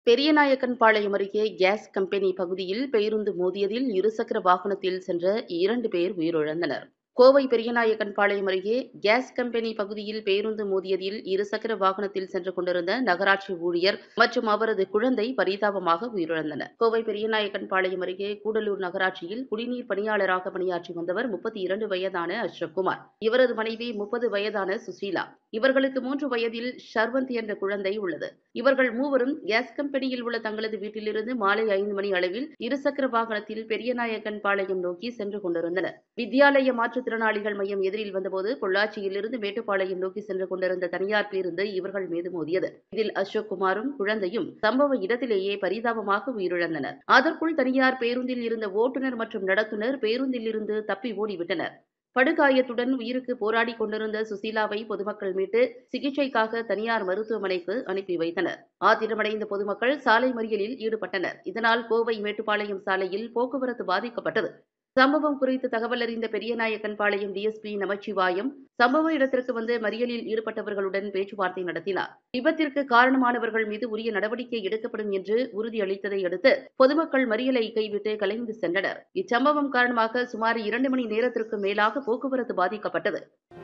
பெரியநாயக்கன்பாளையம் அருகே case company பகுதியில் பேருந்து மோதியதில் இருசக்கர வாகனத்தில் சென்ற 2 பேர் உயிரிழந்தனர். கோவை பெரியநாயக்கன்பாளையம் அருகே கேஸ் கம்பெனி பகுதியில் பேருந்து மோதியதில் இருசக்கர வாகனத்தில் சென்று கொண்டிருந்த நகராட்சி ஊழியர் மற்றும் அவரது குழந்தை பரிதாபமாக உயிரிழந்தனர். கோவை பெரியநாயக்கன்பாளையம் அருகே கூடலூர் நகராட்சியில் குடிநீர் பணியாளராக பணியாற்றி வந்தவர் 32 வயதான அஷ்ரப்குமார். இவரது மனைவி 30 வயதான சுசீலா. இவர்களுக்கு 3 வயதில் ஷர்வந்த் என்ற குழந்தை உள்ளது. இவர்கள் மூவரும் கேஸ் கம்பெனியில் உள்ள தங்களது வீட்டிலிருந்து மாலை 5 மணி அளவில் இருசக்கர வாகனத்தில் பெரியநாயக்கன்பாளையம் நோக்கி சென்று கொண்டிருந்தனர். வித்யாலய மாற்றுத்திறனாளிகள் மையம் எதிரில் வந்தபோது பொள்ளாச்சியிலிருந்து மேட்டுப்பாளையம் நோக்கி சென்று கொண்டிருந்த தனியார் பேருந்து இவர்கள் மீது மோதியது. இதில் அசோக்குமாரும் குழந்தையும் சம்பவ இடத்திலேயே பரிதாபமாக உயிரிழந்தனர். அதற்குள் தனியார் பேருந்தில் இருந்த ஓட்டுநர் மற்றும் நடத்துனர் பேருந்தில் இருந்து தப்பி ஓடிவிட்டனர். படுகாயத்துடன் உயிருக்கு போராடி கொண்டிருந்த சுசீலாவை பொதுமக்கள் மீட்டு சிகிச்சைக்காக தனியார் மருத்துவமனைக்கு அனுப்பி வைத்தனர். ஆத்திரமடைந்த பொதுமக்கள் சாலை மறியலில் ஈடுபட்டனர். இதனால் கோவை மேட்டுப்பாளையம் சாலையில் போக்குவரத்து பாதிக்கப்பட்டது. சம்பவம் குறித்து தகவல் அறிந்த பெரியநாயக்கன்பாளையம் டிஎஸ்பி நமச்சிவாயம் சம்பவ இடத்திற்கு வந்து மறியலில் ஈடுபட்டவர்களுடன் பேச்சுவார்த்தை நடத்தினார். விபத்திற்கு காரணமானவர்கள் மீது உரிய நடவடிக்கை எடுக்கப்படும் என்று உறுதியளித்ததை அடுத்து பொதுமக்கள் மறியலை கைவிட்டு கலைந்து சென்றனர். இச்சம்பவம் காரணமாக சுமார் 2 மணி நேரத்திற்கு மேலாக போக்குவரத்து பாதிக்கப்பட்டது.